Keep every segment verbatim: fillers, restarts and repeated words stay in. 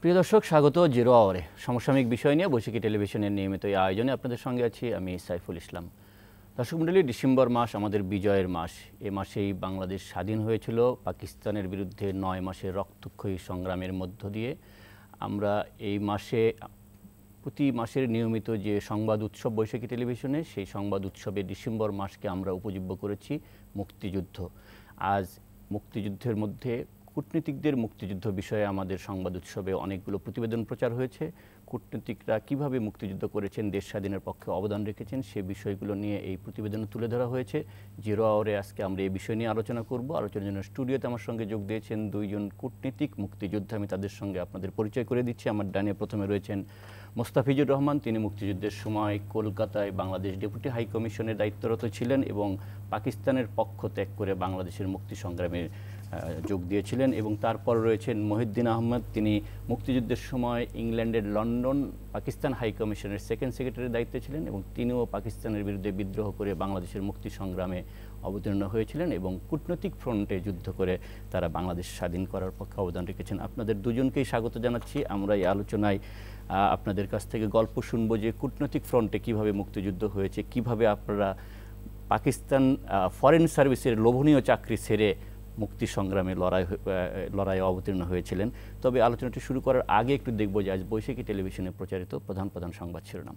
প্রিয় দর্শক, স্বাগত জিরো আওয়ারে সমসাময়িক বিষয় নিয়ে বৈশাখী টেলিভিশনের নিয়মিত এই আয়োজনে আপনাদের সঙ্গে আছি আমি সাইফুল ইসলাম। দর্শক মণ্ডলী, ডিসেম্বর মাস আমাদের বিজয়ের মাস। এ মাসেই বাংলাদেশ স্বাধীন হয়েছিল পাকিস্তানের বিরুদ্ধে নয় মাসের রক্তক্ষয়ী সংগ্রামের মধ্য দিয়ে। আমরা এই মাসে প্রতি মাসের নিয়মিত যে সংবাদ উৎসব বৈশাখী টেলিভিশনে, সেই সংবাদ উৎসবে ডিসেম্বর মাসকে আমরা উপজীব্য করেছি মুক্তিযুদ্ধ। আজ মুক্তিযুদ্ধের মধ্যে কূটনীতিকদের মুক্তিযুদ্ধ বিষয়ে আমাদের সংবাদ উৎসবে অনেকগুলো প্রতিবেদন প্রচার হয়েছে। কূটনীতিকরা কিভাবে মুক্তিযুদ্ধ করেছেন, দেশ স্বাধীনের পক্ষে অবদান রেখেছেন, সে বিষয়গুলো নিয়ে এই প্রতিবেদনে তুলে ধরা হয়েছে। জিরো আওয়ারে আজকে আমরা এই বিষয় নিয়ে আলোচনা করব। আলোচনার জন্য স্টুডিওতে আমার সঙ্গে যোগ দিয়েছেন দুইজন কূটনীতিক মুক্তিযোদ্ধা। আমি তাদের সঙ্গে আপনাদের পরিচয় করে দিচ্ছি। আমার ডানে প্রথমে রয়েছেন মোস্তাফিজুর রহমান। তিনি মুক্তিযুদ্ধের সময় কলকাতায় বাংলাদেশ ডেপুটি হাই কমিশনের দায়িত্বরত ছিলেন এবং পাকিস্তানের পক্ষ ত্যাগ করে বাংলাদেশের মুক্তি সংগ্রামে যোগ দিয়েছিলেন। এবং তারপর রয়েছেন মহিউদ্দিন আহমেদ। তিনি মুক্তিযুদ্ধের সময় ইংল্যান্ডের লন্ডন পাকিস্তান হাই কমিশনের সেকেন্ড সেক্রেটারির দায়িত্বে ছিলেন এবং তিনিও পাকিস্তানের বিরুদ্ধে বিদ্রোহ করে বাংলাদেশের মুক্তি সংগ্রামে অবতীর্ণ হয়েছিলেন এবং কূটনৈতিক ফ্রন্টে যুদ্ধ করে তারা বাংলাদেশ স্বাধীন করার পক্ষে অবদান রেখেছেন। আপনাদের দুজনকেই স্বাগত জানাচ্ছি। আমরা এই আলোচনায় আপনাদের কাছ থেকে গল্প শুনব যে কূটনৈতিক ফ্রন্টে কিভাবে মুক্তিযুদ্ধ হয়েছে, কিভাবে আপনারা পাকিস্তান ফরেন সার্ভিসের লোভনীয় চাকরি ছেড়ে মুক্তি সংগ্রামে লড়াই লড়াইয়ে অবতীর্ণ হয়েছিলেন। তবে আলোচনাটি শুরু করার আগে একটু দেখব যে আজ বৈশাখী টেলিভিশনে প্রচারিত প্রধান প্রধান সংবাদ শিরোনাম।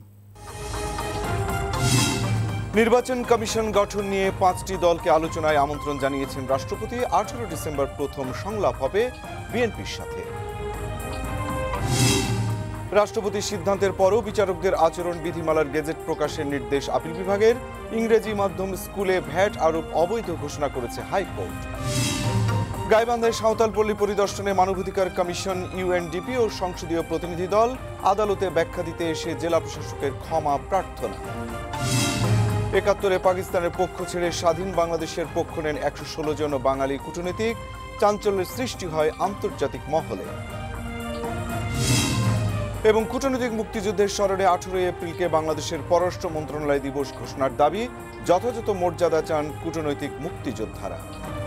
নির্বাচন কমিশন গঠন নিয়ে পাঁচটি দলকে আলোচনায় আমন্ত্রণ জানিয়েছেন রাষ্ট্রপতি। আঠারো ডিসেম্বর প্রথম সংলাপ হবে বিএনপির সাথে। রাষ্ট্রপতির সিদ্ধান্তের পরও বিচারকদের আচরণ বিধিমালার গেজেট প্রকাশের নির্দেশ আপিল বিভাগের। ইংরেজি মাধ্যম স্কুলে ভ্যাট আরোপ অবৈধ ঘোষণা করেছে হাইকোর্ট। গাইবান্ধায় সাঁওতালপল্লী পরিদর্শনে মানবাধিকার কমিশন, ইউএনডিপি ও সংসদীয় প্রতিনিধি দল। আদালতে ব্যাখ্যা দিতে এসে জেলা প্রশাসকের ক্ষমা প্রার্থনা। একাত্তরে পাকিস্তানের পক্ষ ছেড়ে স্বাধীন বাংলাদেশের পক্ষ নেন একশো ষোলো জন বাঙালি কূটনীতিক। চাঞ্চল্যের সৃষ্টি হয় আন্তর্জাতিক মহলে। এবং কূটনৈতিক মুক্তিযুদ্ধের স্মরণে আঠারোই এপ্রিলকে বাংলাদেশের পররাষ্ট্র মন্ত্রণালয় দিবস ঘোষণার দাবি। যথাযথ মর্যাদা চান কূটনৈতিক মুক্তিযোদ্ধারা।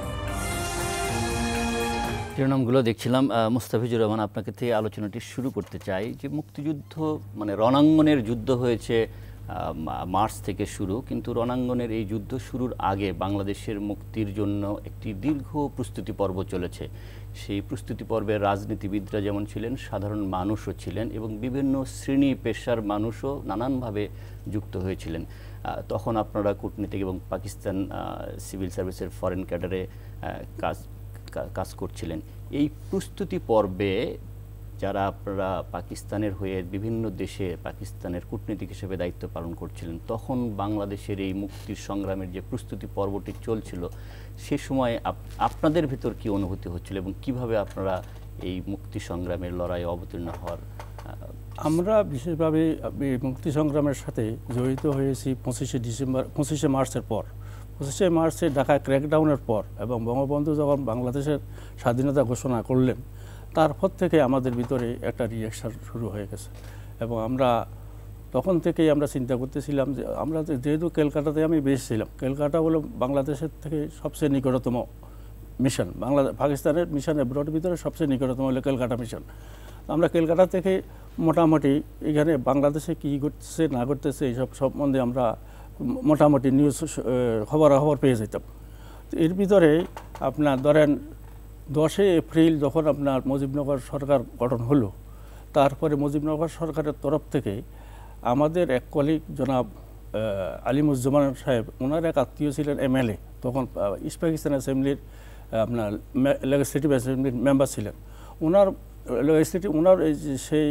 শিরোনামগুলো দেখছিলাম। মোস্তাফিজুর রহমান, আপনাকে থেকে আলোচনাটি শুরু করতে চাই যে মুক্তিযুদ্ধ মানে রণাঙ্গনের যুদ্ধ হয়েছে মার্চ থেকে শুরু, কিন্তু রণাঙ্গনের এই যুদ্ধ শুরুর আগে বাংলাদেশের মুক্তির জন্য একটি দীর্ঘ প্রস্তুতি পর্ব চলেছে। সেই প্রস্তুতি পর্বে রাজনীতিবিদরা যেমন ছিলেন, সাধারণ মানুষও ছিলেন এবং বিভিন্ন শ্রেণী পেশার মানুষও নানানভাবে যুক্ত হয়েছিলেন। তখন আপনারা কূটনীতিক এবং পাকিস্তান সিভিল সার্ভিসের ফরেন ক্যাডারে কাজ কাজ করছিলেন। এই প্রস্তুতি পর্বে যারা আপনারা পাকিস্তানের হয়ে বিভিন্ন দেশে পাকিস্তানের কূটনীতিক হিসেবে দায়িত্ব পালন করছিলেন, তখন বাংলাদেশের এই মুক্তির সংগ্রামের যে প্রস্তুতি পর্বটি চলছিল, সে সময় আপনাদের ভিতর কি অনুভূতি হচ্ছিল এবং কিভাবে আপনারা এই মুক্তি সংগ্রামের লড়াইয়ে অবতীর্ণ হওয়ার? আমরা বিশেষভাবে মুক্তি সংগ্রামের সাথে জড়িত হয়েছি পঁচিশে ডিসেম্বর পঁচিশে মার্চের পর। পঁচিশে মার্চে ঢাকায় ক্র্যাকডাউনের পর এবং বঙ্গবন্ধু যখন বাংলাদেশের স্বাধীনতা ঘোষণা করলেন, তারপর থেকে আমাদের ভিতরে একটা রিঅ্যাকশন শুরু হয়ে গেছে এবং আমরা তখন থেকেই আমরা চিন্তা করতেছিলাম যে আমরা যেহেতু ক্যালকাটাতে আমি বেশ ছিলাম, ক্যালকাটা হলো বাংলাদেশের থেকে সবচেয়ে নিকটতম মিশন। বাংলা পাকিস্তানের মিশন অ্যাব্রডের ভিতরে সবচেয়ে নিকটতম হলো ক্যালকাটা মিশন। আমরা ক্যালকাটা থেকে মোটামুটি এখানে বাংলাদেশে কী ঘটছে না ঘটতেছে এইসব সম্বন্ধে আমরা মোটামুটি নিউজ খবরাখবর পেয়ে যেতাম। এর ভিতরে আপনার ধরেন দশই এপ্রিল যখন আপনার মুজিবনগর সরকার গঠন হলো, তারপরে মুজিবনগর সরকারের তরফ থেকে আমাদের এক কলিগ জনাব আলিমুজ্জামান সাহেব, ওনার এক আত্মীয় ছিলেন এমএলএ, তখন ইস্ট পাকিস্তান অ্যাসেম্বলির আপনার লেজিসলেটিভ অ্যাসেম্বলির মেম্বার ছিলেন। ওনার লেজিসলেটিভ ওনার এই সেই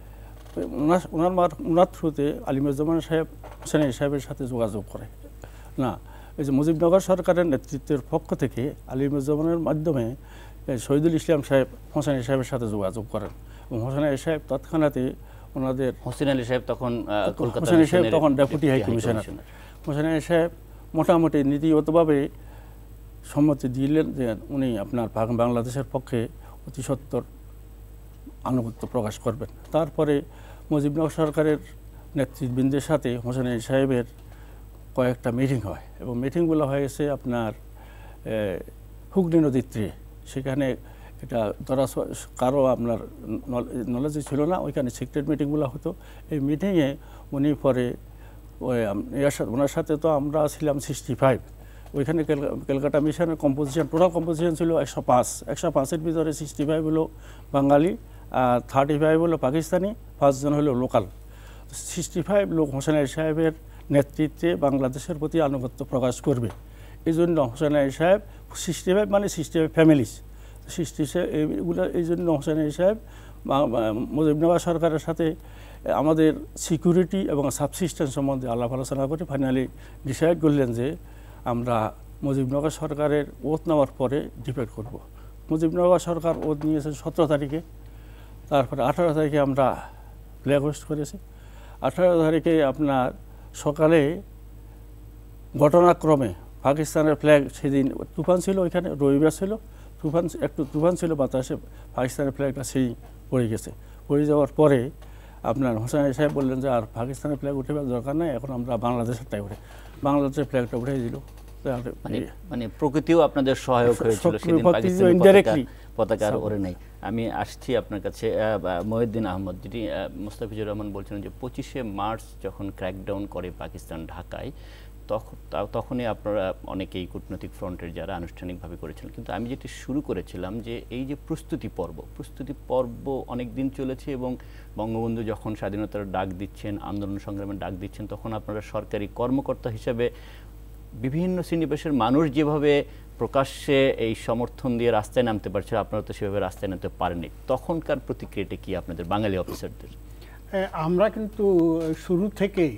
ওনার ওনার মার ওনার থ্রুতে আলিমুজ্জামান সাহেব হোসেন সাহেবের সাথে যোগাযোগ করে না এই যে মুজিবনগর সরকারের নেতৃত্বের পক্ষ থেকে আলিমুজ্জামানের মাধ্যমে শহীদুল ইসলাম সাহেব হোসেন সাহেবের সাথে যোগাযোগ করেন এবং হোসেন সাহেব তৎক্ষণাৎই ওনাদের হোসেন আলী সাহেব তখন হোসেন সাহেব তখন ডেপুটি হাই কমিশনার। হোসেন সাহেব মোটামুটি নীতিগতভাবে সম্মতি দিলেন যে উনি আপনার বাংলাদেশের পক্ষে অতি সত্বর আনুগত্য প্রকাশ করবেন। তারপরে মুজিবনগর সরকারের নেতৃবৃন্দের সাথে হোসেন সাহেবের কয়েকটা মিটিং হয় এবং মিটিংগুলো হয়েছে আপনার হুগলি নদীর তীরে। সেখানে এটা ধরা কারো আপনার নলেজে ছিল না, ওইখানে সিক্রেট মিটিংগুলো হতো। এই মিটিংয়ে উনি পরে ওই ওনার সাথে তো আমরা ছিলাম সিক্সটি ফাইভ, ওইখানে ক্যালকাটা মিশনের কম্পোজিশন টোটাল কম্পোজিশন ছিল একশো পাঁচ একশো পাঁচের ভিতরে সিক্সটি ফাইভ হলো বাঙালি, আর থার্টি ফাইভ হলো পাকিস্তানি, পাঁচজন হলো লোকাল। সিক্সটি ফাইভ লোক হোসেন আলী সাহেবের নেতৃত্বে বাংলাদেশের প্রতি আনুগত্য প্রকাশ করবে। এই জন্য হোসেন আলী সাহেব সিক্সটি ফাইভ মানে সিক্সটি ফাইভ ফ্যামিলিস, সিক্সটি এইগুলো এই জন্য হোসেন আলী সাহেব মুজিবনগর সরকারের সাথে আমাদের সিকিউরিটি এবং সাবসিস্টেন্স সম্বন্ধে আলাপ আলোচনা করে ফাইনালি ডিসাইড করলেন যে আমরা মুজিবনগর সরকারের ওথ নেওয়ার পরে ডিপেন্ড করব। মুজিবনগর সরকার ওথ নিয়েছে সতেরো তারিখে, তারপরে আঠারো তারিখে আমরা ফ্ল্যাগ হোস্ট করেছি। আঠারো তারিখে আপনার সকালে ঘটনাক্রমে পাকিস্তানের ফ্ল্যাগ, সেদিন তুফান ছিল, ওইখানে রবিবার ছিল, তুফান একটু তুফান ছিল বাতাসে, পাকিস্তানের ফ্ল্যাগটা সেই পড়ে গেছে। পড়ে যাওয়ার পরে আপনার হোসেন আলী সাহেব বললেন যে আর পাকিস্তানের ফ্ল্যাগ উঠে দরকার নাই, এখন আমরা বাংলাদেশেরটাই উঠে বাংলাদেশের ফ্ল্যাগটা উঠে দিল। মানে প্রকৃতিও আপনাদের সহায়ক হয়েছিল সেদিন, পাকিস্তানি পতাকার ওরে নাই। আমি আসছি আপনার কাছে মহিউদ্দিন আহমদ, যেটি মোস্তাফিজুর রহমান বলছিলেন যে পঁচিশে মার্চ যখন ক্র্যাকডাউন করে পাকিস্তান ঢাকায়, তখন তখনই আপনারা অনেকেই কূটনৈতিক ফ্রন্টের যারা আনুষ্ঠানিকভাবে করেছিলেন। কিন্তু আমি যেটি শুরু করেছিলাম যে এই যে প্রস্তুতি পর্ব, প্রস্তুতি পর্ব অনেক দিন চলেছে এবং বঙ্গবন্ধু যখন স্বাধীনতার ডাক দিচ্ছেন, আন্দোলন সংগ্রামের ডাক দিচ্ছেন, তখন আপনারা সরকারি কর্মকর্তা হিসেবে বিভিন্ন শ্রেণীপেশার মানুষ যেভাবে প্রকাশ্যে এই সমর্থন দিয়ে রাস্তায় নামতে পারছে, আপনারা তো সেভাবে রাস্তায় নামতে পারেননি। তখনকার প্রতিক্রিয়াটা কি আপনাদের বাঙালি অফিসারদের? আমরা কিন্তু শুরু থেকেই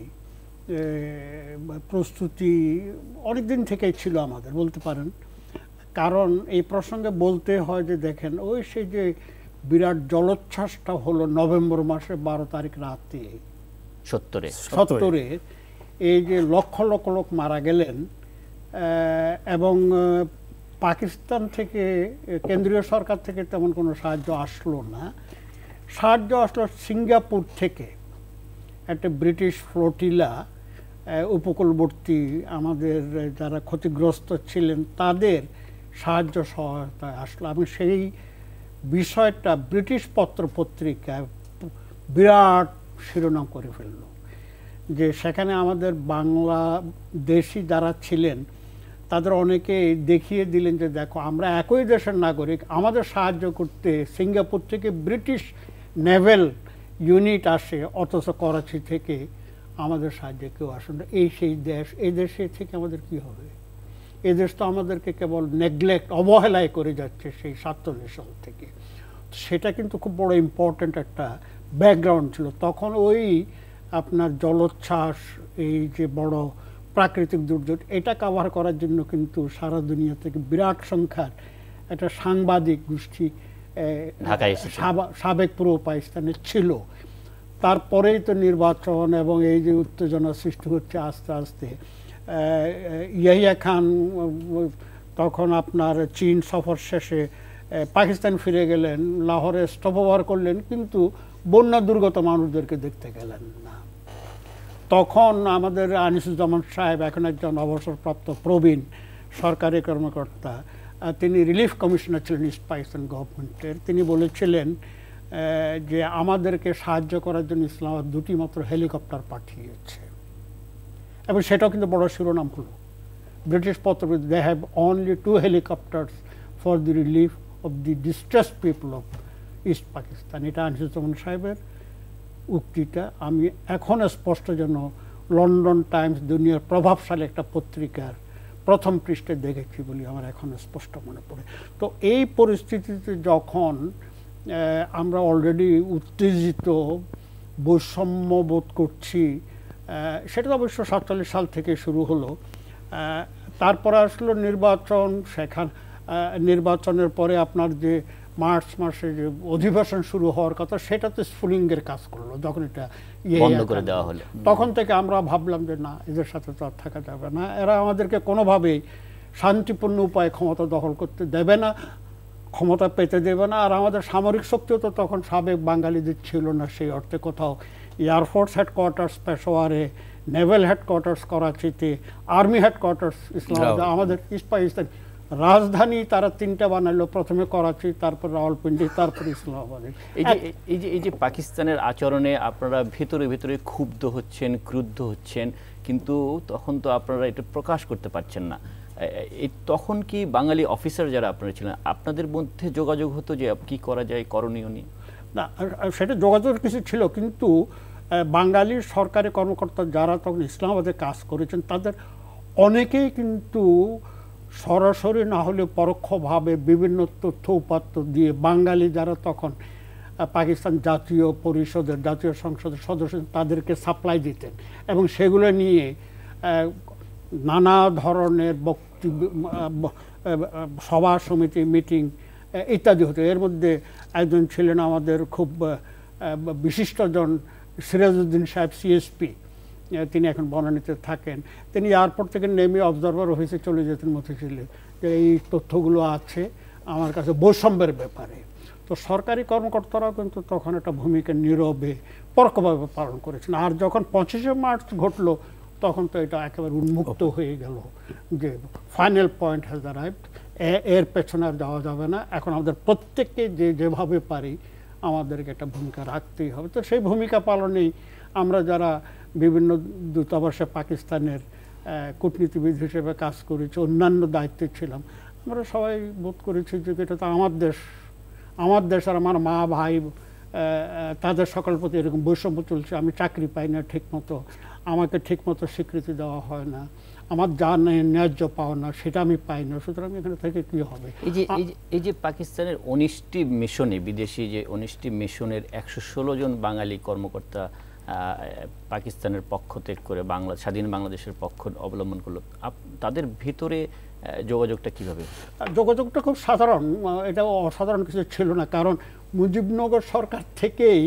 প্রস্তুতি অনেক দিন থেকেই ছিল আমাদের বলতে পারেন। কারণ এই প্রসঙ্গে বলতে হয় যে দেখেন, ওই সেই যে বিরাট জলোচ্ছ্বাসটা হলো নভেম্বর মাসের বারো তারিখ রাতে সত্তরে সত্তরে এই যে লক্ষ লক্ষ লোক মারা গেলেন, এবং পাকিস্তান থেকে কেন্দ্রীয় সরকার থেকে তেমন কোনো সাহায্য আসলো না। সাহায্য আসলো সিঙ্গাপুর থেকে, একটা ব্রিটিশ ফ্লোটিলা উপকূলবর্তী আমাদের যারা ক্ষতিগ্রস্ত ছিলেন তাদের সাহায্য সহায়তায় আসলো। আমি সেই বিষয়টা ব্রিটিশ পত্র পত্রিকায় বিরাট শিরোনাম করে ফেলল, যে সেখানে আমাদের বাংলাদেশি যারা ছিলেন তাদের অনেকে দেখিয়ে দিলেন যে দেখো আমরা একই দেশের নাগরিক, আমাদের সাহায্য করতে সিঙ্গাপুর থেকে ব্রিটিশ নেভেল ইউনিট আসে, অথচ করাচি থেকে আমাদের সাহায্যে কেউ আসে না। এই সেই দেশ, এই দেশে থেকে আমাদের কি হবে? এই দেশ তো আমাদেরকে কেবল নেগলেক্ট, অবহেলায় করে যাচ্ছে সেই সাতচল্লিশ সাল থেকে। সেটা কিন্তু খুব বড় ইম্পর্ট্যান্ট একটা ব্যাকগ্রাউন্ড ছিল। তখন ওই আপনার জলোচ্ছ্বাস, এই যে বড় প্রাকৃতিক দুর্যোগ, এটা কাভার করার জন্য কিন্তু সারা দুনিয়া থেকে বিরাট সংখ্যার একটা সাংবাদিক গোষ্ঠী সাবেক পূর্ব পাকিস্তানে ছিল। তারপরেই তো নির্বাচন এবং এই যে উত্তেজনা সৃষ্টি হচ্ছে আস্তে আস্তে। ইয়াহিয়া খান তখন আপনার চীন সফর শেষে পাকিস্তান ফিরে গেলেন, লাহোরে স্টপওভার করলেন, কিন্তু বন্যা দুর্গত মানুষদেরকে দেখতে গেলেন না। তখন আমাদের আনিসুজ্জামান সাহেব, এখন একজন অবসরপ্রাপ্ত প্রবীণ সরকারি কর্মকর্তা, তিনি রিলিফ কমিশনার ছিলেন ইস্ট পাকিস্তান গভর্নমেন্টের, তিনি বলেছিলেন যে আমাদেরকে সাহায্য করার জন্য ইসলামাবাদ দুটি মাত্র হেলিকপ্টার পাঠিয়েছে, এবং সেটাও কিন্তু বড় শিরোনাম হলো ব্রিটিশ পত্র, they have only two helicopters for the relief of the distress people of east Pakistan. এটা আনিসুজ্জামান সাহেবের উক্তিটা আমি এখন স্পষ্ট যেন লন্ডন টাইমস, দুনিয়ার প্রভাবশালী একটা পত্রিকার প্রথম পৃষ্ঠে দেখেছি বলে আমার এখন স্পষ্ট মনে পড়ে। তো এই পরিস্থিতিতে যখন আমরা অলরেডি উত্তেজিত, বৈষম্য বোধ করছি, সেটা তো অবশ্য সাতচল্লিশ সাল থেকে শুরু হলো। তারপরে আসলো নির্বাচন, সেখান নির্বাচনের পরে আপনার যে মার্চ মাসে যে অধিবেশন শুরু হওয়ার কথা, সেটা তো স্ফুলিঙ্গের কাজ করলো যখন এটা বন্ধ করে দেওয়া হলো। তখন থেকে আমরা ভাবলাম যে না, এদের সাথে তো আর থাকা যাবে না, এরা আমাদেরকে কোনোভাবেই শান্তিপূর্ণ উপায়ে ক্ষমতা দখল করতে দেবে না, ক্ষমতা পেতে দেবে না। আর আমাদের সামরিক শক্তিও তো তখন সাবেক বাঙালিদের ছিল না সেই অর্থে। কোথাও এয়ারফোর্স হেডকোয়ার্টার্স পেশোয়ারে, নেভেল হেডকোয়ার্টার্স করাচিতে, আর্মি হেডকোয়ার্টার্স ইসলামাবাদে, আমাদের ইস্ট পাকিস্তান রাজধানী তারা তিনটা বানালো, প্রথমে করাচি, তারপর রাওয়ালপিন্ডি, তারপর ইসলামাবাদে। এই যে এই যে এই যে পাকিস্তানের আচরণে আপনারা ভেতরে ভেতরে ক্ষুব্ধ হচ্ছেন, ক্রুদ্ধ হচ্ছেন, কিন্তু তখন তো আপনারা এটা প্রকাশ করতে পারছেন না। এই তখন কি বাঙালি অফিসার যারা আপনারা ছিলেন আপনাদের মধ্যে যোগাযোগ হতো যে কি করা যায়, করণীয় নিয়ে? না, সেটা যোগাযোগের কিছু ছিল, কিন্তু বাঙালি সরকারি কর্মকর্তা যারা তখন ইসলামাবাদে কাজ করেছেন তাদের অনেকেই কিন্তু সরাসরি না হলে পরোক্ষভাবে বিভিন্ন তথ্য উপাত্ত দিয়ে বাঙালি যারা তখন পাকিস্তান জাতীয় পরিষদের, জাতীয় সংসদের সদস্য তাদেরকে সাপ্লাই দিতেন, এবং সেগুলো নিয়ে নানা ধরনের বক্তব্য, সভা সমিতি, মিটিং ইত্যাদি হতো। এর মধ্যে একজন ছিলেন আমাদের খুব বিশিষ্টজন সিরাজউদ্দিন সাহেব, সিএসপি, তিনি এখন বনানীতে থাকেন। তিনি এয়ারপোর্ট থেকে নেমে অবজারভার অফিসে চলে যেতেন মতিঝিলে, যে এই তথ্যগুলো আছে আমার কাছে বৈষম্যের ব্যাপারে। তো সরকারি কর্মকর্তারাও কিন্তু তখন একটা ভূমিকা নীরবে পরোক্ষভাবে পালন করেছেন। আর যখন পঁচিশে মার্চ ঘটলো তখন তো এটা একেবারে উন্মুক্ত হয়ে গেল যে ফাইনাল পয়েন্ট হ্যাজ অ্যারাইভড, এর পেছনে আর যাওয়া যাবে না, এখন আমাদের প্রত্যেককে যে যেভাবে পারি আমাদেরকে একটা ভূমিকা রাখতেই হবে। তো সেই ভূমিকা পালনেই আমরা যারা বিভিন্ন দূতাবাসে পাকিস্তানের কূটনীতিবিদ হিসেবে কাজ করেছি, অন্যান্য দায়িত্বে ছিলাম, আমরা সবাই বোধ করেছি যে এটা তো আমার দেশ, আমার দেশ আর আমার মা ভাই তাদের সকল প্রতি এরকম বৈষম্য চলছে, আমি চাকরি পাই না ঠিক মতো, আমাকে ঠিক মতো স্বীকৃতি দেওয়া হয় না, আমার যা ন্যায্য পাওয়া না সেটা আমি পাই না, সুতরাং এখানে থেকে কী হবে। এই যে এই যে পাকিস্তানের উনিশটি মিশনে, বিদেশি যে উনিশটি মিশনের একশো ষোলো জন বাঙালি কর্মকর্তা পাকিস্তানের পক্ষ ত্যাগ করে বাংলা স্বাধীন বাংলাদেশের পক্ষ অবলম্বন করলো, তাদের ভিতরে যোগাযোগটা কিভাবে? যোগাযোগটা খুব সাধারণ, এটা অসাধারণ কিছু ছিল না, কারণ মুজিবনগর সরকার থেকেই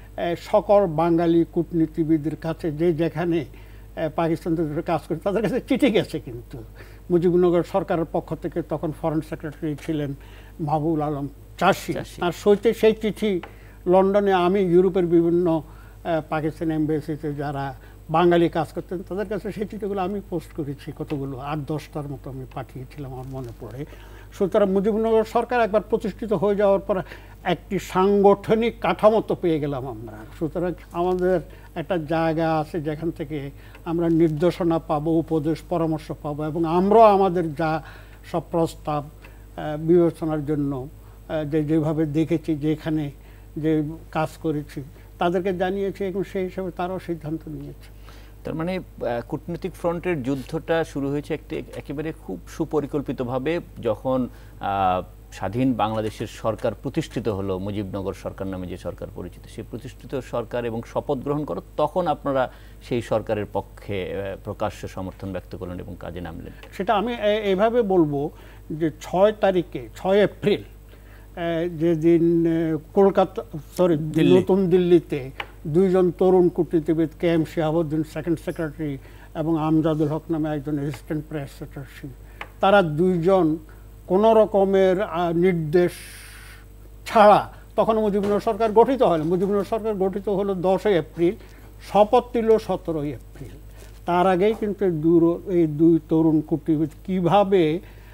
সকল বাঙালি কূটনীতিবিদের কাছে যে যেখানে পাকিস্তান কাজ করে তাদের কাছে চিঠি গেছে। কিন্তু মুজিবনগর সরকারের পক্ষ থেকে তখন ফরেন সেক্রেটারি ছিলেন মাহবুব আলম চাষি, আর সইতে সেই চিঠি লন্ডনে আমি ইউরোপের বিভিন্ন পাকিস্তান এমবেসিতে যারা বাঙালি কাজ করতেন তাদের কাছে সেই চিঠিগুলো আমি পোস্ট করেছি, কতগুলো আট দশটার মতো আমি পাঠিয়েছিলাম আমার মনে পড়ে। সুতরাং মুজিবনগর সরকার একবার প্রতিষ্ঠিত হয়ে যাওয়ার পর একটি সাংগঠনিক কাঠামো তো পেয়ে গেলাম আমরা, সুতরাং আমাদের একটা জায়গা আছে যেখান থেকে আমরা নির্দেশনা পাবো, উপদেশ পরামর্শ পাবো, এবং আমরাও আমাদের যা সব প্রস্তাব বিবেচনার জন্য যে যেভাবে দেখেছি, যেখানে যে কাজ করেছি তাদেরকে জানিয়েছি, এবং সেই হিসাবে তারাও সিদ্ধান্ত নিয়েছে। তার মানে কূটনৈতিক ফ্রন্টের যুদ্ধটা শুরু হয়েছে একটি একেবারে খুব সুপরিকল্পিতভাবে, যখন স্বাধীন বাংলাদেশের সরকার প্রতিষ্ঠিত হলো, মুজিবনগর সরকার নামে যে সরকার পরিচিত, সেই প্রতিষ্ঠিত সরকার এবং শপথ গ্রহণ করো, তখন আপনারা সেই সরকারের পক্ষে প্রকাশ্য সমর্থন ব্যক্ত করলেন এবং কাজে নামলেন। সেটা আমি এভাবে বলবো যে ছয় তারিখে ছয় এপ্রিল যেদিন কলকাতা সরি নতুন দিল্লিতে দুইজন তরুণ কূটনীতিবিদ কে এম শিহাবুদ্দিন সেকেন্ড সেক্রেটারি এবং আমজাদুল হক নামে একজন অ্যাসিস্ট্যান্ট প্রেস সেক্রেটারি, তারা দুইজন কোনো রকমের নির্দেশ ছাড়া, তখন মুজিবনগর সরকার গঠিত হয়, মুজিবনগর সরকার গঠিত হলো দশই এপ্রিল, শপথ নিল সতেরোই এপ্রিল। তার আগেই কিন্তু দূর এই দুই তরুণ কূটনীতিবিদ কীভাবে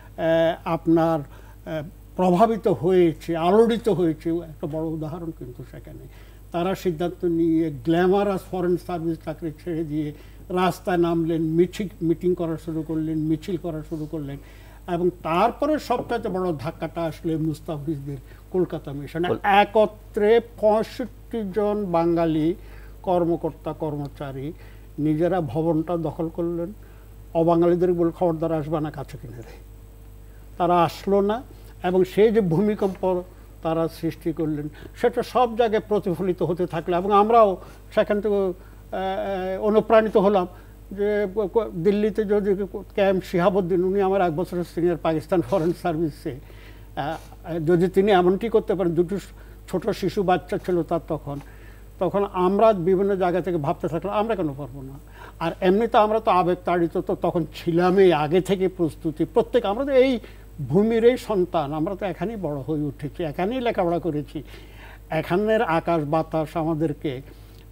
আপনার প্রভাবিত হয়েছে, আলোড়িত হয়েছে, একটা বড় উদাহরণ কিন্তু সেখানে। তারা সিদ্ধান্ত নিয়ে গ্ল্যামারাস ফরেন সার্ভিস চাকরি ছেড়ে দিয়ে রাস্তায় নামলেন, মিছিল মিটিং করা শুরু করলেন, মিছিল করা শুরু করলেন, এবং তারপরে সবটাতে বড় ধাক্কাটা আসলে মুস্তাফিজদের কলকাতা মিশনে। একত্রে পঁয়ষট্টি জন বাঙালি কর্মকর্তা কর্মচারী নিজেরা ভবনটা দখল করলেন, অবাঙালিদের বলে খবরদার আসবে না কাছে কিনারে, তারা আসলো না, এবং সেই যে ভূমিকম্প তারা সৃষ্টি করলেন সেটা সব জায়গায় প্রতিফলিত হতে থাকলো, এবং আমরাও সেখান থেকে অনুপ্রাণিত হলাম যে দিল্লিতে যদি কে এম শিহাবুদ্দিন, উনি আমার এক বছরের সিনিয়র পাকিস্তান ফরেন সার্ভিসে, যদি তিনি এমনটি করতে পারেন, দুটো ছোট শিশু বাচ্চা ছিল তার তখন, তখন আমরা বিভিন্ন জায়গা থেকে ভাবতে থাকলাম আমরা কেন পারবো না। আর এমনিতে আমরা তো আবেগ তাড়িত তো তখন ছিলামই, আগে থেকে প্রস্তুতি, প্রত্যেক আমরা তো এই ভূমির এই সন্তান, আমরা তো এখানেই বড় হয়ে উঠেছি, এখানেই লেখাপড়া করেছি, এখানের আকাশ বাতাস আমাদেরকে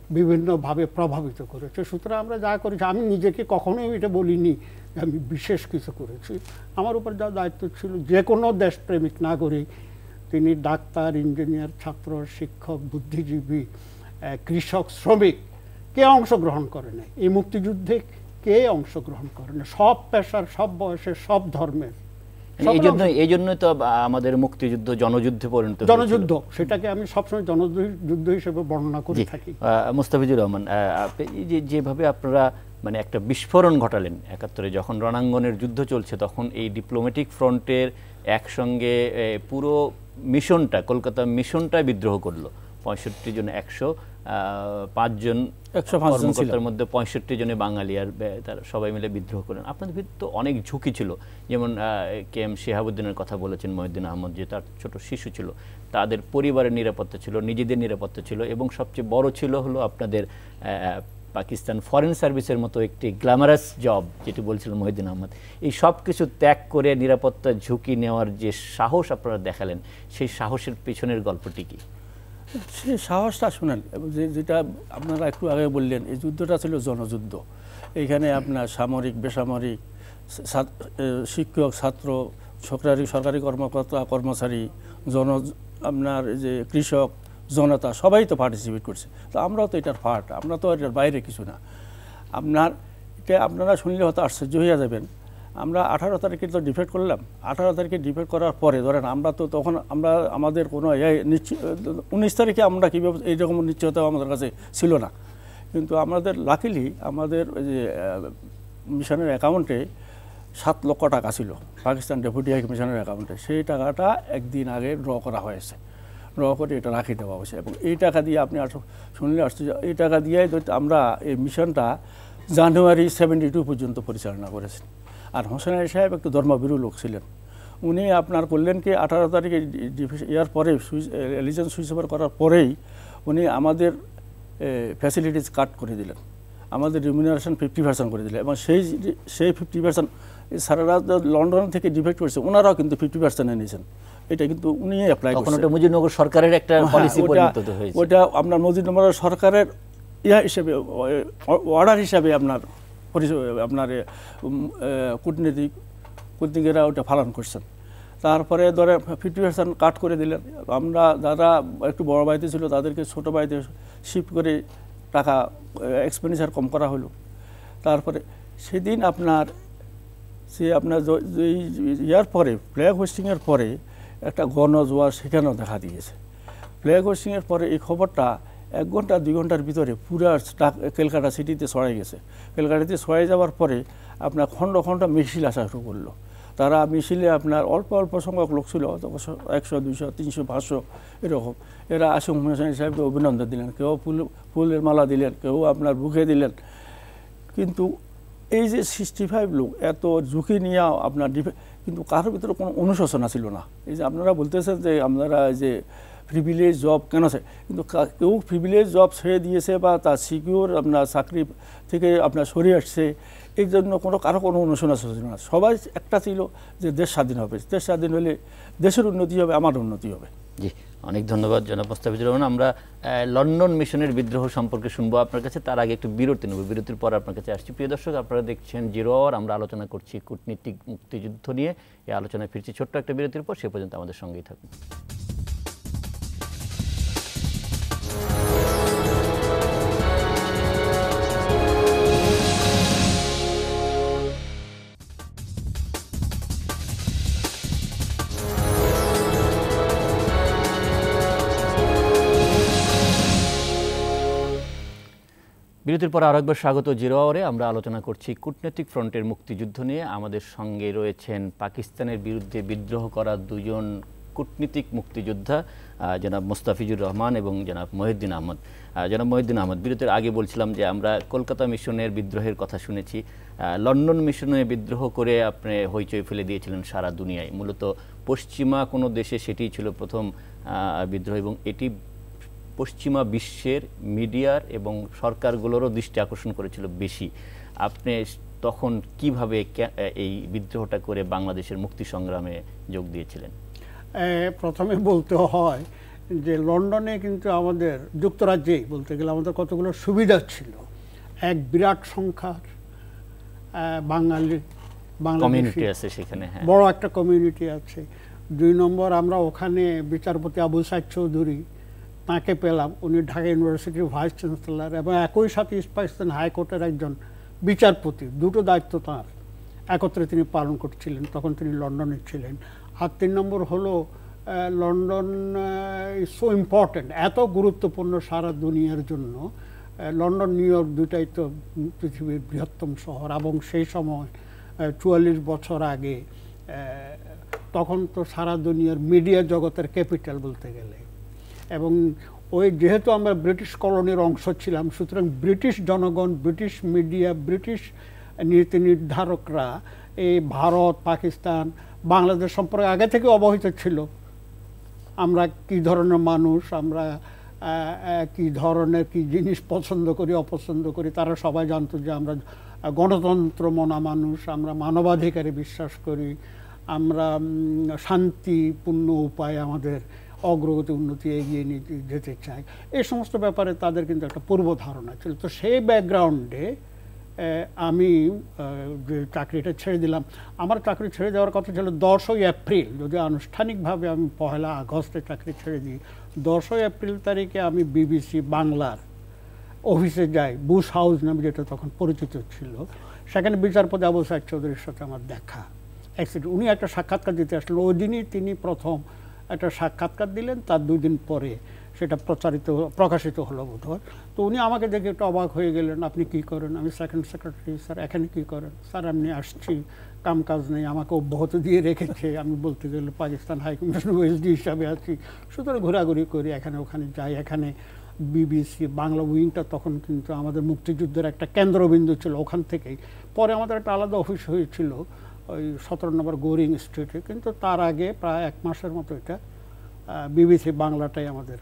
বিভিন্নভাবে প্রভাবিত করেছে। সুতরাং আমরা যা করেছি, আমি নিজেকে কখনোই এটা বলিনি যে আমি বিশেষ কিছু করেছি। আমার উপর যা দায়িত্ব ছিল, যে কোনো দেশপ্রেমিক নাগরিক, তিনি ডাক্তার, ইঞ্জিনিয়ার, ছাত্র, শিক্ষক, বুদ্ধিজীবী, কৃষক, শ্রমিক, কে অংশগ্রহণ করে না এই মুক্তিযুদ্ধে? কে অংশগ্রহণ করে না? সব পেশার, সব বয়সের, সব ধর্মের। এই জন্য এই জন্যই তো আমাদের মুক্তিযুদ্ধ জনযুদ্ধে পরিণত হয়েছিল। জনযুদ্ধ, সেটাকে আমি সবসময় জনযুদ্ধ হিসেবে বর্ণনা করে থাকি। মোস্তাফিজুর রহমান, যেভাবে আপনারা মানে একটা বিস্ফোরণ ঘটালেন একাত্তরে, যখন রণাঙ্গনের যুদ্ধ চলছে, তখন এই ডিপ্লোম্যাটিক ফ্রন্টের একসঙ্গে পুরো মিশনটা, কলকাতা মিশনটাই বিদ্রোহ করলো। পঁয়ষট্টি জন, একশো পাঁচজন কর্মকর্তার মধ্যে পঁয়ষট্টি জনে বাঙালি, আর তারা সবাই মিলে বিদ্রোহ করেন। আপনাদের ভিতরে তো অনেক ঝুঁকি ছিল, যেমন কে এম শিহাবুদ্দিনের কথা বলেছেন মহিউদ্দিন আহমদ, যে তার ছোট শিশু ছিল, তাদের পরিবারের নিরাপত্তা ছিল, নিজেদের নিরাপত্তা ছিল, এবং সবচেয়ে বড় ছিল হলো আপনাদের পাকিস্তান ফরেন সার্ভিসের মতো একটি গ্ল্যামারাস জব, যেটি বলছিলেন মহিউদ্দিন আহমদ। এই সব কিছু ত্যাগ করে নিরাপত্তার ঝুঁকি নেওয়ার যে সাহস আপনারা দেখালেন, সেই সাহসের পিছনের গল্পটি কি? সেই সাহসটা শুনেন, যেটা আপনারা একটু আগে বললেন, এই যুদ্ধটা ছিল জনযুদ্ধ। এইখানে আপনার সামরিক, বেসামরিক, শিক্ষক, ছাত্র, সরকারি সরকারি কর্মকর্তা, কর্মচারী, জন আপনার যে কৃষক, জনতা, সবাই তো পার্টিসিপেট করছে। তো আমরাও তো এটার পার্ট, আমরা তো এটার বাইরে কিছু না। আপনার এটা আপনারা শুনলে হয়তো আশ্চর্য হয়ে যাবেন। আমরা আঠারো তারিখে তো ডিফেক্ট করলাম। আঠারো তারিখে ডিফেক্ট করার পরে ধরেন আমরা তো তখন আমরা আমাদের কোনো নিশ্চিত উনিশ তারিখে আমরা কীভাবে এইরকম নিশ্চয়তা আমাদের কাছে ছিল না। কিন্তু আমাদের লাকিলি আমাদের যে মিশনের অ্যাকাউন্টে সাত লক্ষ টাকা ছিল, পাকিস্তান ডেপুটি হাই কমিশনের অ্যাকাউন্টে। সেই টাকাটা একদিন আগে ড্র করা হয়েছে, ড্র করে এটা রাখি দেওয়া হয়েছে। এবং এই টাকা দিয়ে আপনি শুনলে আশ্চর্য, এই টাকা দিয়ে আমরা এই মিশনটা জানুয়ারি সেভেন্টি টু পর্যন্ত পরিচালনা করেছি। আর হোসেন আলী সাহেব একটু ধর্মভীরু লোক ছিলেন। উনি আপনার করলেন কি, আঠারো তারিখে ইয়ার পরে এলিজেন্স সুইচ ওভার করার পরেই উনি আমাদের ফ্যাসিলিটিস কাট করে দিলেন, আমাদের রিমিউনারেশন ফিফটি পার্সেন্ট করে দিলেন। এবং সেই সেই ফিফটি পার্সেন্ট সারা লন্ডন থেকে ডিফেক্ট করছে, ওনারাও কিন্তু ফিফটি পার্সেন্ট নিয়েছেন। এটা কিন্তু উনি অ্যাপ্লাই করেছেন। ওটা মুজিবনগর সরকারের একটা পলিসি পরিণত হয়েছে। ওটা আপনার মুজিবনগর সরকারের ইয়া হিসেবে, অর্ডার হিসাবে আপনার আপনার কূটনীতিক কূটনীতিকেরা ওটা পালন করছেন। তারপরে ধরে ফিফটি পার্সেন্ট কাট করে দিলেন। আমরা যারা একটু বড় বাড়িতে ছিল তাদেরকে ছোটো বাড়িতে শিফট করে টাকা এক্সপেন্ডিচার কম করা হলো। তারপরে সেদিন আপনার সে আপনার ইয়ার পরে ফ্ল্যাগ হোস্টিংয়ের পরে একটা গণজোয়ার সেখানেও দেখা দিয়েছে। ফ্ল্যাগ হোস্টিংয়ের পরে এই খবরটা এক ঘন্টা দুই ঘন্টার ভিতরে পুরো ক্যালকাটা সিটিতে ছড়াই গেছে। ক্যালকাটাতে ছড়াই যাওয়ার পরে আপনার খণ্ড খণ্ড মিছিল আসা শুরু করলো। তারা মিছিলে আপনার অল্প অল্প সংখ্যক লোক ছিল, একশো দুইশো তিনশো পাঁচশো এরকম। এরা আসে হোসেন সাহেবকে অভিনন্দন দিলেন, কেউ ফুল ফুলের মালা দিলেন, কেউ আপনার বুকে দিলেন। কিন্তু এই যে সিক্সটি ফাইভ লোক এত ঝুঁকি নিয়ে আপনার কিন্তু কারোর ভিতরে কোনো অনুশোচনা ছিল না। এই যে আপনারা বলতেছেন যে আপনারা যে প্রিভিলেজ জব কেন আছে, কিন্তু কেউ প্রিভিলেজ জব ছেড়ে দিয়েছে বা তার সিকিউর আপনার চাকরি থেকে আপনার সরিয়ে আসছে, এই জন্য কোনো কারো কোনো অনুশোচনা ছিল না। সবাই একটা ছিল যে দেশ স্বাধীন হবে, দেশ স্বাধীন হলে দেশের উন্নতি হবে, আমার উন্নতি হবে। জি, অনেক ধন্যবাদ জনাব মোস্তাফিজুর রহমান। আমরা লন্ডন মিশনের বিদ্রোহ সম্পর্কে শুনবো আপনার কাছে, তার আগে একটু বিরতি নেব। বিরতির পর আপনার কাছে আসছি। প্রিয় দর্শক, আপনারা দেখছেন জিরো আওয়ার। আমরা আলোচনা করছি কূটনীতিক মুক্তিযুদ্ধ নিয়ে। এই আলোচনায় ফিরছি ছোট্ট একটা বিরতির পর। সে পর্যন্ত আমাদের সঙ্গেই থাকুন। বিরতির পর আরেকবার স্বাগত জিরো আওয়ারে। আমরা আলোচনা করছি কূটনৈতিক ফ্রন্টের মুক্তিযুদ্ধ নিয়ে। আমাদের সঙ্গে রয়েছেন পাকিস্তানের বিরুদ্ধে বিদ্রোহ করা দুজন কূটনীতিক মুক্তিযোদ্ধা, জনাব মোস্তাফিজুর রহমান এবং জনাব মহিউদ্দিন আহমদ। জনাব মহিউদ্দিন আহমদ, বিরতির আগে বলছিলাম যে আমরা কলকাতা মিশনের বিদ্রোহের কথা শুনেছি। লন্ডন মিশনে বিদ্রোহ করে আপনি হইচই ফেলে দিয়েছিলেন সারা দুনিয়ায়। মূলত পশ্চিমা কোনো দেশে সেটিই ছিল প্রথম বিদ্রোহ, এবং এটি পশ্চিমা বিশ্বের মিডিয়ার এবং সরকারগুলোরও দৃষ্টি আকর্ষণ করেছিল বেশি। আপনি তখন কিভাবে এই বিদ্রোহটা করে বাংলাদেশের মুক্তি সংগ্রামে যোগ দিয়েছিলেন? প্রথমে বলতে হয় যে লন্ডনে কিন্তু আমাদের যুক্তরাজ্যেই বলতে গেলে আমাদের কতগুলো সুবিধা ছিল। এক বিরাট সংখ্যার বাঙালি কমিউনিটি আছে সেখানে, হ্যাঁ, বড় একটা কমিউনিটি আছে। দুই নম্বর আমরা ওখানে বিচারপতি আবু সাইদ চৌধুরী তাকে পেলাম, উনি ঢাকা ইউনিভার্সিটির ভাইস চ্যান্সেলর এবং একই সাথে ইস্ট পাকিস্তান হাইকোর্টের একজন বিচারপতি, দুটো দায়িত্ব তাঁর একত্রে তিনি পালন করছিলেন, তখন তিনি লন্ডনে ছিলেন। আর তিন নম্বর হলো লন্ডন ইজ সো ইম্পর্ট্যান্ট, এত গুরুত্বপূর্ণ সারা দুনিয়ার জন্য। লন্ডন নিউ ইয়র্ক দুটাই তো পৃথিবীর বৃহত্তম শহর, এবং সেই সময় চুয়াল্লিশ বছর আগে তখন তো সারা দুনিয়ার মিডিয়া জগতের ক্যাপিটাল বলতে গেলে। এবং ওই যেহেতু আমরা ব্রিটিশ কলোনির অংশ ছিলাম, সুতরাং ব্রিটিশ জনগণ, ব্রিটিশ মিডিয়া, ব্রিটিশ নীতি নির্ধারকরা এই ভারত, পাকিস্তান, বাংলাদেশ সম্পর্কে আগে থেকে অবহিত ছিল। আমরা কি ধরনের মানুষ, আমরা কি ধরনের কি জিনিস পছন্দ করি অপছন্দ করি, তারা সবাই জানতো যে আমরা গণতন্ত্র মনা মানুষ, আমরা মানবাধিকারে বিশ্বাস করি, আমরা শান্তিপূর্ণ উপায়ে আমাদের অগ্রগতি উন্নতি এগিয়ে নিতে যেতে চাই। এই সমস্ত ব্যাপারে তাদের কিন্তু একটা পূর্ব ধারণা ছিল। তো সেই ব্যাকগ্রাউন্ডে আমি যে চাকরিটা ছেড়ে দিলাম, আমার চাকরি ছেড়ে দেওয়ার কথা ছিল দশই এপ্রিল, যদি আনুষ্ঠানিকভাবে আমি পহেলা আগস্টে চাকরি ছেড়ে দিই, দশই এপ্রিল তারিখে আমি বিবিসি বাংলার অফিসে যাই, বুশ হাউস নামে যেটা তখন পরিচিত ছিল। সেখানে বিচারপতি আবু সাইদ চৌধুরীর সাথে আমার দেখা, অ্যাকচুয়ালি উনি একটা সাক্ষাৎকার দিতে আসলেন। ওই দিনই তিনি প্রথম একটা সাক্ষাৎকার দিলেন, তার দুই দিন পরে সেটা প্রচারিত প্রকাশিত হলো বোধহয়। তো উনি আমাকে দেখে একটু অবাক হয়ে গেলেন, আপনি কি করেন? আমি সেকেন্ড সেক্রেটারি। স্যার এখানে কি করেন? স্যার এমনি আসছি, কাম কাজ নেই, আমাকে অব্যাহত দিয়ে রেখেছে, আমি বলতে গেলে পাকিস্তান হাইকমিশন ওএসডি হিসাবে আছি, সুতরাং ঘোরাঘুরি করি, এখানে ওখানে যাই। এখানে বিবিসি বাংলা উইংটা তখন কিন্তু আমাদের মুক্তিযুদ্ধের একটা কেন্দ্রবিন্দু ছিল, ওখান থেকেই। পরে আমাদের একটা আলাদা অফিস হয়েছিল ওই সতেরো নম্বর গোরিং স্ট্রিটে, কিন্তু তার আগে প্রায় এক মাসের মতো এটা বিবিসি বাংলাটাই আমাদের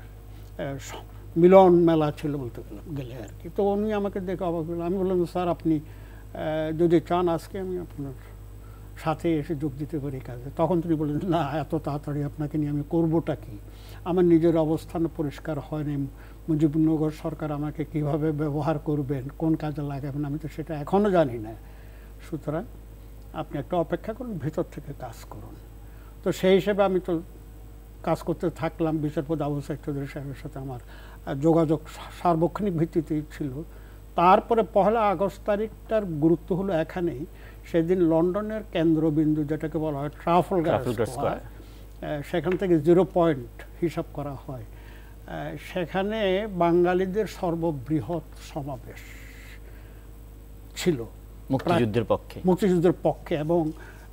মিলন মেলা ছিল বলতে গেলে আর কি। তো উনি আমাকে দেখে অবাক হলেন। আমি বললাম, স্যার আপনি যদি চান আজকে আমি আপনার সাথে এসে যোগ দিতে পারি কাজে। তখন তিনি বললেন, না, এত তাড়াতাড়ি আপনাকে নিয়ে আমি করবোটা কি, আমার নিজের অবস্থান পরিষ্কার হয়নি, মুজিবনগর সরকার আমাকে কিভাবে ব্যবহার করবেন, কোন কাজে লাগাবেন, আমি তো সেটা এখনও জানি না, সুতরাং আপনি একটা অপেক্ষা করুন, ভিতর থেকে কাজ করুন। তো সেই হিসেবে আমি তো কাজ করতে থাকলাম। বিচারপতি আবু সাইদ চৌধুরী সাহেবের সাথে আমার যোগাযোগ সার্বক্ষণিক ভিত্তিতেই ছিল। তারপরে পহেলা আগস্ট তারিখটার গুরুত্ব হলো এখানেই, সেদিন লন্ডনের কেন্দ্রবিন্দু যেটাকে বলা হয় ট্রাফলগার স্কয়ার, সেখান থেকে জিরো পয়েন্ট হিসাব করা হয়, সেখানে বাঙালিদের সর্ববৃহৎ সমাবেশ ছিল মুক্তিযুদ্ধের পক্ষে মুক্তিযুদ্ধের পক্ষে এবং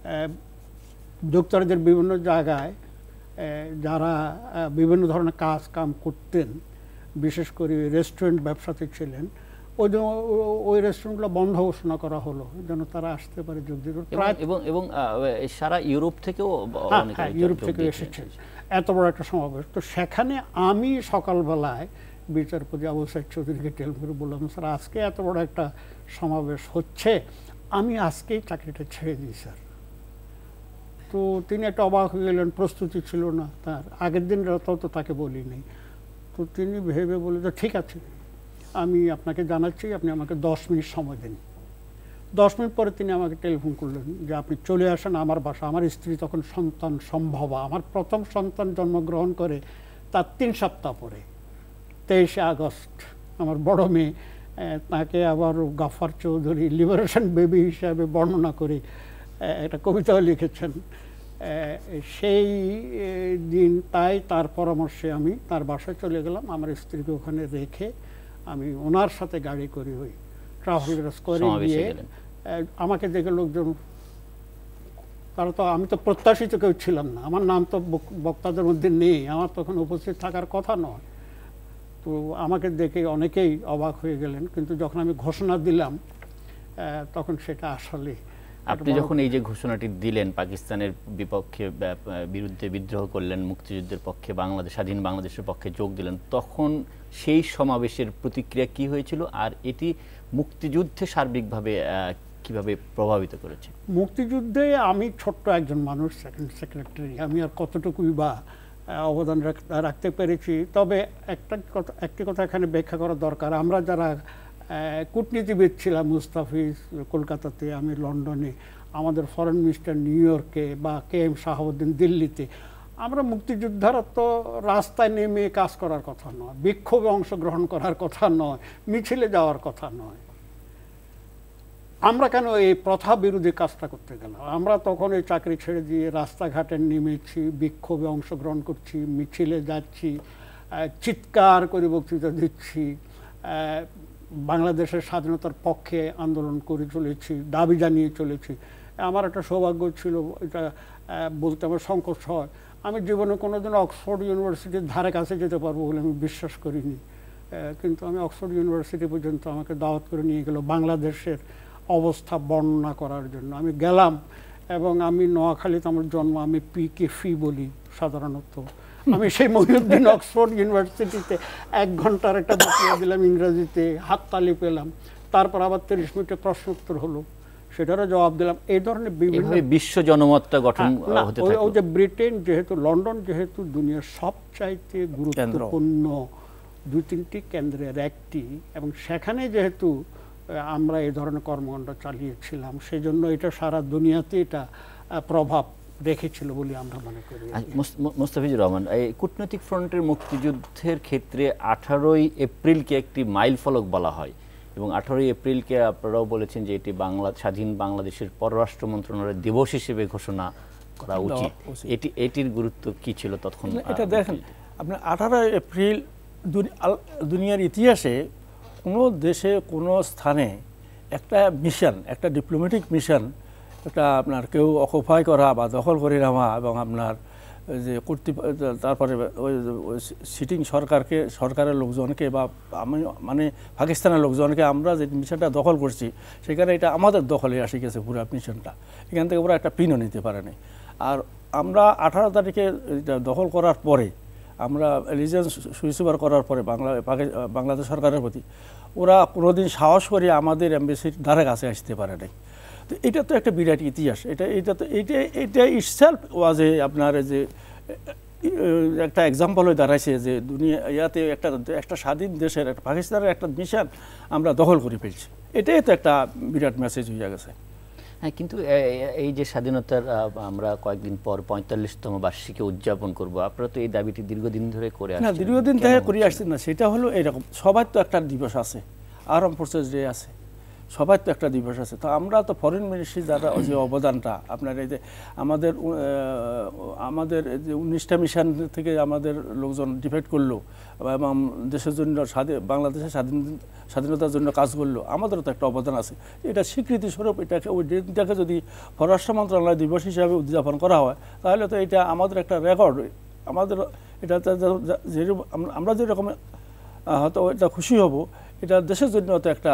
যুক্তরাজ্যের বিভিন্ন জায়গায় যারা বিভিন্ন ধরনের কাজ কাম করতেন, বিশেষ করে রেস্টুরেন্ট ব্যবসাতে ছিলেন, ওই ওই রেস্টুরেন্টগুলো বন্ধ ঘোষণা করা হলো যেন তারা আসতে পারে যোগ দিতে। এবং এবং সারা ইউরোপ থেকেও ইউরোপ থেকে এসেছে, এত বড় একটা সমাবেশ। তো সেখানে আমি সকালবেলায় বিচারপতি আবু সাইদ চৌধুরীকে টেলিফোন করে বললাম, স্যার আজকে এত বড় একটা সমাবেশ হচ্ছে, আমি আজকেই চাকরিটা ছেড়ে দিই স্যার। তো তিনি একটা অবাক হয়ে গেলেন, প্রস্তুতি ছিল না তার, আগের দিন রাতেও তো তাকে বলিনি। তো তিনি ভেবে বলে, তো ঠিক আছে, আমি আপনাকে জানাচ্ছি, আপনি আমাকে দশ মিনিট সময় দিন। দশ মিনিট পরে তিনি আমাকে টেলিফোন করলেন যে আপনি চলে আসেন আমার বাসা। আমার স্ত্রী তখন সন্তান সম্ভবা, আমার প্রথম সন্তান জন্মগ্রহণ করে তার তিন সপ্তাহ পরে তেইশে আগস্ট আমার বড় মেয়ে, তাকে আবার গাফার চৌধুরী লিবারেশন বেবি হিসাবে বর্ণনা করে একটা কবিতাও লিখেছেন। সেই দিন তাই তার পরামর্শে আমি তার বাসায় চলে গেলাম, আমার স্ত্রীকে ওখানে রেখে আমি ওনার সাথে গাড়ি করি ওই ট্রাফলগার স্কয়ারে গিয়ে। আমাকে দেখে লোকজন, তারা তো, আমি তো প্রত্যাশিত কেউ ছিলাম না, আমার নাম তো বক্তাদের মধ্যে নেই, আমার তখন উপস্থিত থাকার কথা নয়। তো আমাকে দেখে অনেকেই অবাক হয়ে গেলেন, কিন্তু যখন আমি ঘোষণা দিলাম তখন সেটা আসলে, আপনি যখন এই যে ঘোষণাটি দিলেন, পাকিস্তানের বিপক্ষে বিরুদ্ধে বিদ্রোহ করলেন, মুক্তিযুদ্ধের পক্ষে বাংলাদেশ, স্বাধীন বাংলাদেশের পক্ষে যোগ দিলেন, তখন সেই সমাবেশের প্রতিক্রিয়া কি হয়েছিল, আর এটি মুক্তিযুদ্ধে সার্বিকভাবে কিভাবে প্রভাবিত করেছে? মুক্তিযুদ্ধে আমি ছোট্ট একজন মানুষ, সেকেন্ড সেক্রেটারি, আমি আর কতটুকুই বা অবদান রাখতে পেরেছি। তবে একটা কথা একটি কথা এখানে ব্যাখ্যা করা দরকার, আমরা যারা কূটনীতিবিদ ছিলাম, মুস্তাফিজ কলকাতাতে, আমি লন্ডনে, আমাদের ফরেন মিনিস্টার নিউ ইয়র্কে বা কে এম শাহাবুদ্দিন দিল্লিতে, আমরা মুক্তিযোদ্ধারা তো রাস্তায় নেমে কাজ করার কথা নয়, বিক্ষোভে অংশগ্রহণ করার কথা নয়, মিছিলে যাওয়ার কথা নয়। আমরা কেন এই প্রথা বিরোধী কাজটা করতে গেলাম? আমরা তখন এই চাকরি ছেড়ে দিয়ে রাস্তাঘাটে নেমেছি, বিক্ষোভে অংশগ্রহণ করছি, মিছিলে যাচ্ছি, চিৎকার করে বক্তৃতা দিচ্ছি, বাংলাদেশের স্বাধীনতার পক্ষে আন্দোলন করে চলেছি, দাবি জানিয়ে চলেছি। আমার একটা সৌভাগ্য ছিল, এটা বলতে আমার সংকোচ হয়, আমি জীবনে কোনোদিন অক্সফোর্ড ইউনিভার্সিটির ধারে কাছে যেতে পারবো বলে আমি বিশ্বাস করিনি, কিন্তু আমি অক্সফোর্ড ইউনিভার্সিটি পর্যন্ত আমাকে দাওয়াত করে নিয়ে গেল বাংলাদেশের অবস্থা বর্ণনা করার জন্য। আমি গেলাম এবং আমি নোয়াখালীতে আমার জন্ম, আমি পি কে ফি বলি সাধারণত। আমি সেই মহিউদ্দিন অক্সফোর্ড ইউনিভার্সিটিতে এক ঘন্টার একটা বক্তৃতা দিলাম ইংরেজিতে, হাততালি পেলাম, তারপর আবার তিরিশ মিনিটে প্রশ্ন উত্তর হলো, সেটারও জবাব দিলাম। এই ধরনের বিভিন্ন বিশ্ব জনমতটা গঠন হতে থাকে। ওই যে ব্রিটেন যেহেতু, লন্ডন যেহেতু দুনিয়ার সবচাইতে গুরুত্বপূর্ণ দুই তিনটি কেন্দ্রের একটি, এবং সেখানে যেহেতু আমরা এই ধরনের কর্মকাণ্ড চালিয়েছিলাম, সেই জন্য এটা সারা দুনিয়াতে এটা প্রভাব রেখেছিল বলে আমরা মনে করি। মোস্তাফিজুর রহমান, এই কূটনৈতিক ফ্রন্টের মুক্তিযুদ্ধের ক্ষেত্রে আঠারোই এপ্রিলকে একটি মাইল ফলক বলা হয়, এবং আঠারোই এপ্রিলকে আপনারাও বলেছেন যে এটি বাংলা স্বাধীন বাংলাদেশের পররাষ্ট্র মন্ত্রণালয়ের দিবস হিসেবে ঘোষণা করা উচিত। এটি এটির গুরুত্ব কি ছিল তখন? এটা দেখেন আপনার আঠারোই এপ্রিল দুনিয়ার ইতিহাসে কোনো দেশে কোনো স্থানে একটা মিশন, একটা ডিপ্লোম্যাটিক মিশন, একটা আপনার কেউ অকুপাই করা বা দখল করে নেওয়া এবং আপনার যে কর্তৃ তারপরে ওই সিটিং সরকারকে, সরকারের লোকজনকে বা আমি মানে পাকিস্তানের লোকজনকে আমরা যে মিশনটা দখল করছি সেখানে এটা আমাদের দখলে আসে গেছে পুরো মিশনটা, এখান থেকে ওরা একটা পিনও নিতে পারেনি। আর আমরা আঠারো তারিখে দখল করার পরে, আমরা এলিজেন্স সুইসুবার করার পরে বাংলা বাংলাদেশ সরকারের প্রতি ওরা কোনোদিন সাহস করে আমাদের এমবেসির ধারে কাছে আসতে পারে নাই। তো এটা তো একটা বিরাট ইতিহাস। এটা এটা তো এইটা এটা ইটসেলফ ওয়াজ এ আপনার যে একটা এক্সাম্পল হয়ে দাঁড়াইছে যে দুনিয়া ইয়াতে একটা একটা স্বাধীন দেশের, একটা পাকিস্তানের একটা মিশন আমরা দখল করে ফেলছি, এটাই তো একটা বিরাট মেসেজ হয়ে গেছে। হ্যাঁ, কিন্তু এই যে স্বাধীনতার আমরা কয়েকদিন পর পঁয়তাল্লিশতম বার্ষিকী উদযাপন করব, আপনারা তো এই দাবিটি দীর্ঘদিন ধরে করে আসছেন। না, দীর্ঘদিন থেকে করে আসছেন না, সেটা হলো এরকম, সবার তো একটা দিবস আছে, আর্ম ফোর্সেস ডে আছে, সবার তো একটা দিবস আছে। তো আমরা তো ফরেন মিনিস্ট্রি দ্বারা যে অবদানটা আপনার এই যে আমাদের আমাদের যে উনিশটা মিশন থেকে আমাদের লোকজন ডিফেক্ট করলো এবং দেশের জন্য স্বাধীন বাংলাদেশের স্বাধীন স্বাধীনতার জন্য কাজ করলো, আমাদেরও তো একটা অবদান আছে। এটা স্বীকৃতি স্বরূপ এটাকে ওই দিনটাকে যদি পররাষ্ট্র মন্ত্রণালয় দিবস হিসাবে উদযাপন করা হয় তাহলে তো এটা আমাদের একটা রেকর্ড, আমাদের এটা যেরকম আমরা যেরকম হয়তো এটা খুশি হব, এটা দেশের জন্য তো একটা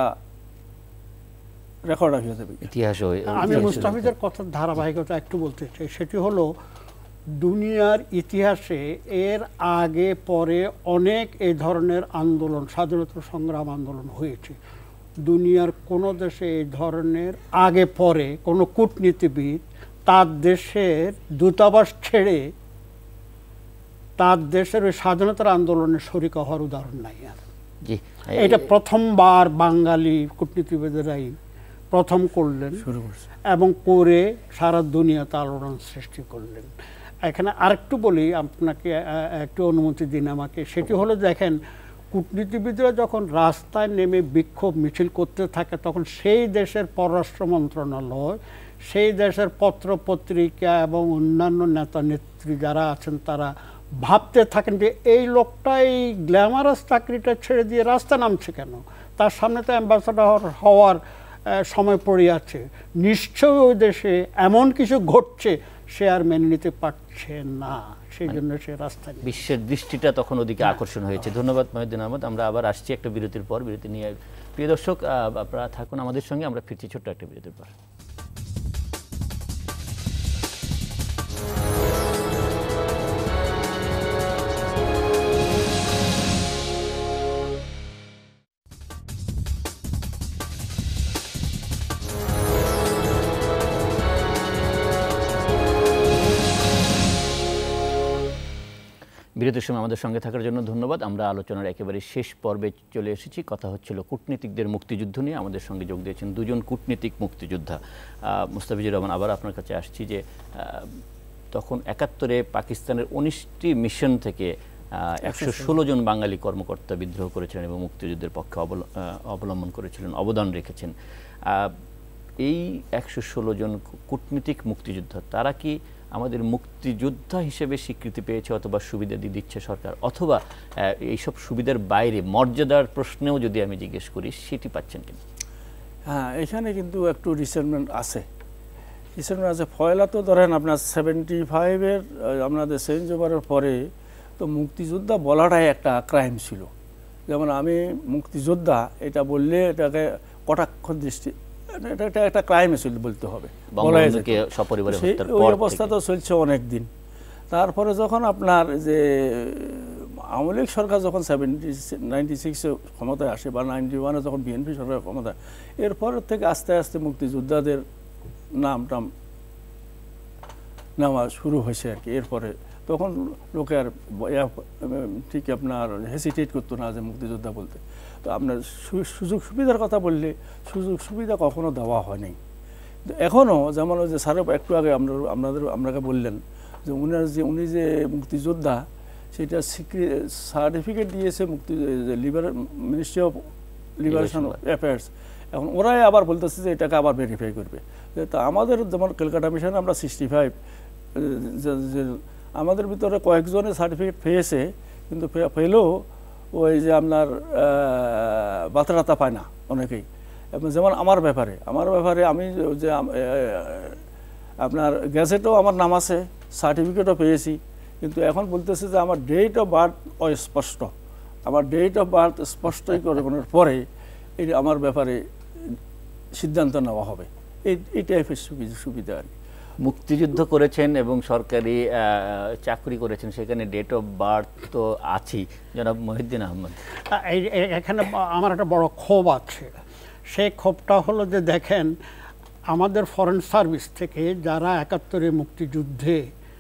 রেকর্ড হয়ে যাবে, ইতিহাস। আমি মুস্তাফিজের কথার ধারাবাহিকতা একটু বলতে চাই, সেটি হলো দুনিয়ার ইতিহাসে এর আগে পরে অনেক এই ধরনের আন্দোলন, স্বাধীনতা সংগ্রাম আন্দোলন হয়েছে। দুনিয়ার কোনো দেশে এই ধরনের আগে পরে কোনো কূটনীতিবিদ তার দেশের দূতাবাস ছেড়ে তার দেশের ওই স্বাধীনতার আন্দোলনে শরিক হওয়ার উদাহরণ নাই। আর এটা প্রথমবার বাঙালি কূটনীতিবিদেরাই প্রথম করলেন এবং করে সারা দুনিয়াতে আলোড়ন সৃষ্টি করলেন। এখানে আরেকটু বলি আপনাকে, একটু অনুমতি দিন আমাকে, সেটি হলো দেখেন কূটনীতিবিদরা যখন রাস্তায় নেমে বিক্ষোভ মিছিল করতে থাকে তখন সেই দেশের পররাষ্ট্র মন্ত্রণালয়, সেই দেশের পত্র পত্রিকা এবং অন্যান্য নেতা নেত্রী যারা আছেন তারা ভাবতে থাকেন যে এই লোকটা এই গ্ল্যামারাস চাকরিটা ছেড়ে দিয়ে রাস্তা নামছে কেন, তার সামনে তো অ্যাম্বাসাডার হওয়ার সময় পড়ে আছে, নিশ্চয়ই ওই দেশে এমন কিছু ঘটছে সে আর মেনে নিতে পারছে না, সেই জন্য সে রাস্তায়। বিশ্বের দৃষ্টিটা তখন ওদিকে আকর্ষণ হয়েছে। ধন্যবাদ মহিউদ্দিন আহমদ। আমরা আবার আসছি একটা বিরতির পর। বিরতি নিয়ে প্রিয় দর্শক আপনারা থাকুন আমাদের সঙ্গে, আমরা ফিরছি ছোট্ট একটা বিরতির পর। বিরতির সময় আমাদের সঙ্গে থাকার জন্য ধন্যবাদ। আমরা আলোচনার একেবারে শেষ পর্বে চলে এসেছি। কথা হচ্ছিল কূটনীতিকদের মুক্তিযুদ্ধ নিয়ে। আমাদের সঙ্গে যোগ দিয়েছেন দুজন কূটনীতিক মুক্তিযোদ্ধা। মোস্তাফিজুর রহমান, আবার আপনার কাছে আসছি যে তখন একাত্তরে পাকিস্তানের উনিশটি মিশন থেকে একশো ষোলো জন বাঙালি কর্মকর্তা বিদ্রোহ করেছিলেন এবং মুক্তিযুদ্ধের পক্ষে অবলম্বন করেছিলেন, অবদান রেখেছেন। এই একশো ষোলো জন কূটনীতিক মুক্তিযোদ্ধা, তারা কি আমাদের মুক্তিযোদ্ধা হিসেবে স্বীকৃতি পেয়েছে অথবা সুবিধা দিয়ে দিচ্ছে সরকার, অথবা এইসব সুবিধার বাইরে মর্যাদার প্রশ্নেও যদি আমি জিজ্ঞেস করি সেটি পাচ্ছেন কিনা? হ্যাঁ, এখানে কিন্তু একটু রিসেন্টমেন্ট আছে রিসেন্টমেন্ট আছে ফয়লা তো ধরেন আপনার সেভেন্টি ফাইভের আপনাদের চেঞ্জ ওভারের পরে তো মুক্তিযোদ্ধা বলাটাই একটা ক্রাইম ছিল। যেমন আমি মুক্তিযোদ্ধা এটা বললে এটাকে কটাক্ষ দৃষ্টি, এটা এটা একটা ক্রাইমে ছিল বলতে হবে। ওই অবস্থা তো চলছে অনেক দিন। তারপরে যখন আপনার যে আওয়ামী লীগ সরকার যখন সেভেন্টি নাইনটি সিক্সে ক্ষমতায় আসে বা নাইনটি ওয়ানে যখন বিএনপি সরকার ক্ষমতায়, এরপর থেকে আস্তে আস্তে মুক্তিযোদ্ধাদের নাম টাম নেওয়া শুরু হয়েছে আর কি। এরপরে তখন লোকে আর ঠিক আপনার হেসিটেট করতো না যে মুক্তিযোদ্ধা বলতে। তো আপনার সুযোগ সুবিধার কথা বললে সুযোগ সুবিধা কখনো দেওয়া হয়নি। এখনও যেমন ওই যে স্যার একটু আগে আমরা আপনাদের আপনাকে বললেন যে উনার যে উনি যে মুক্তিযোদ্ধা সেটা সার্টিফিকেট দিয়েছে মুক্তি লিবার মিনিস্ট্রি অফ লিবারেশন অ্যাফেয়ার্স। এখন ওরাই আবার বলতেছে যে এটাকে আবার ভেরিফাই করবে। তা আমাদের যেমন ক্যালকাটা মিশনে আমরা সিক্সটি ফাইভ আমাদের ভিতরে কয়েকজনে সার্টিফিকেট পেয়েছে, কিন্তু পেলেও ওই যে আপনার বাতারাতা পায় না অনেকেই। যেমন আমার ব্যাপারে আমার ব্যাপারে আমি যে আপনার গ্যাজেটও আমার নাম আছে, সার্টিফিকেটও পেয়েছি, কিন্তু এখন বলতেছে যে আমার ডেট অফ বার্থ অস্পষ্ট। আমার ডেট অফ বার্থ স্পষ্টই করার পরে এই আমার ব্যাপারে সিদ্ধান্ত নেওয়া হবে। এই এই টাইপের সুবিধা আর কি। মুক্তিযুদ্ধ করেছেন এবং সরকারি চাকরি করেছেন, সেখানে ডেট অফ বার্থ তো আছেই। জনাব মহিউদ্দিন আহমেদ, এখানে আমার একটা বড় ক্ষোভ আছে। সেই ক্ষোভটা হলো যে দেখেন, আমাদের ফরেন সার্ভিস থেকে যারা একাত্তরে মুক্তিযুদ্ধে